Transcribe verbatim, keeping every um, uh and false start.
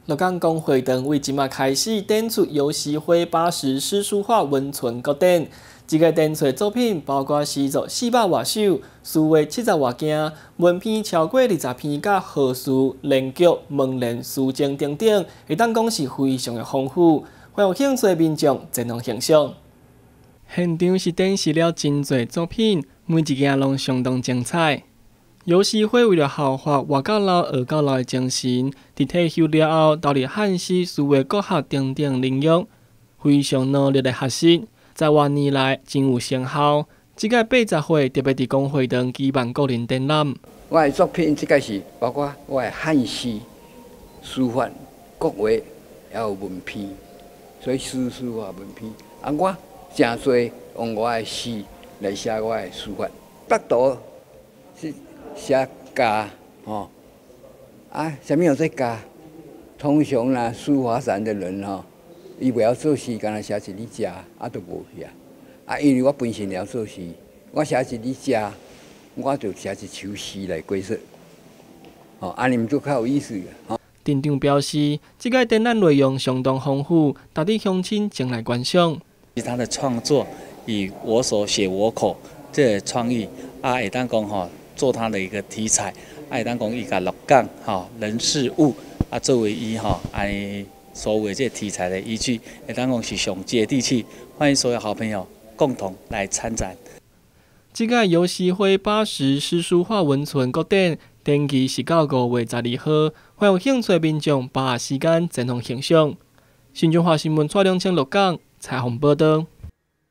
鹿港公会堂为即马开始展出游戏会巴士诗书画温存国展。这个展出作品包括诗作四百外首、诗话七十外件、文篇超过二十篇，甲贺词、联句、问联、诗经等等，会当讲是非常的丰富。还有兴趣的民众前往欣赏。现场是展示了真侪作品，每一件拢相当精彩。游戏会为了效法活到老、学到老的精神，伫退休了后，投入汉诗、书画、国学等等领域，非常努力的学习，在多年来真有成效。这个八十岁特别伫公会堂举办个人展览。 我的作品这个是包括我的汉诗、书法、国画，还有文篇，所以诗书啊文篇。啊，我真多用我的诗来写我的书法，北岛是。写家哦，啊，什么叫做家？通常啦，书法散的人吼，伊袂晓做诗，干那写一字家，啊都无去啊。啊，因为我本身了做诗，我写一字家，我就写一首诗来过说。哦，安尼毋就较有意思啊。 展场表示，这个展览内容相当丰富，值得乡亲前来观赏。 他的创作以我手写我口这个创意啊，会当讲吼。做它的一个题材，爱当讲伊甲鹿港哈人事物啊作为伊哈哎所谓这题材的依据，会当讲是上接地气。欢迎所有好朋友共同来参展。 这个游戏会巴士诗书画温存国展，展期是到五月十二号，欢有兴趣的民众把握时间前往欣赏。新中华新闻蔡良清鹿港采访报道。